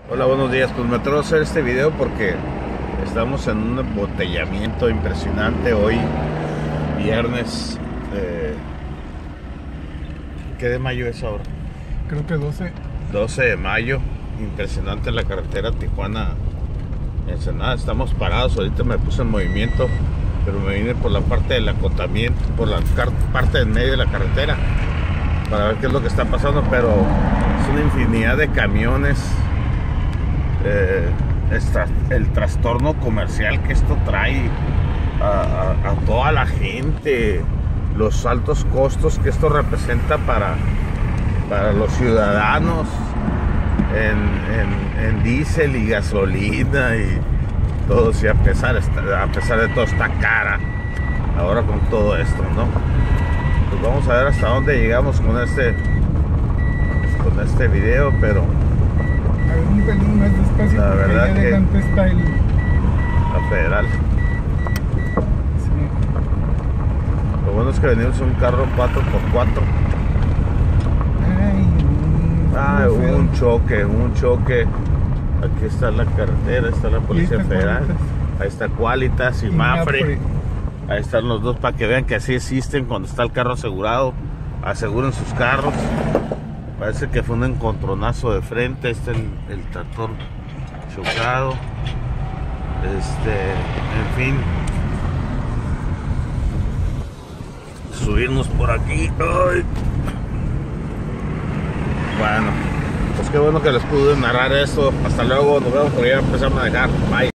Hola, buenos días. Pues me atrevo a hacer este video porque estamos en un embotellamiento impresionante hoy, viernes. ¿Qué de mayo es ahora? Creo que 12. 12 de mayo. Impresionante la carretera Tijuana-Ensenada. Estamos parados. Ahorita me puse en movimiento, pero me vine por la parte del acotamiento, por la parte en medio de la carretera, para ver qué es lo que está pasando. Pero es una infinidad de camiones. El trastorno comercial que esto trae a toda la gente, los altos costos que esto representa para los ciudadanos en diésel y gasolina y todo. Si a pesar de todo está cara ahora con todo esto, ¿no? Pues vamos a ver hasta dónde llegamos con este video, pero A ver, un pelín más despacio, la porque verdad ya que adelante está la federal. Sí. Lo bueno es que venimos en un carro 4x4. Hubo un choque. Aquí está la carretera, está la Policía Federal. Ahí está Qualitas y Mapfre. Ahí están los dos para que vean que así existen cuando está el carro asegurado. Aseguren sus carros. Parece que fue un encontronazo de frente. Este el tractor chocado. En fin. Subirnos por aquí. ¡Ay! Bueno, pues qué bueno que les pude narrar esto. Hasta luego, nos vemos porque ya empezamos a manejar. Bye.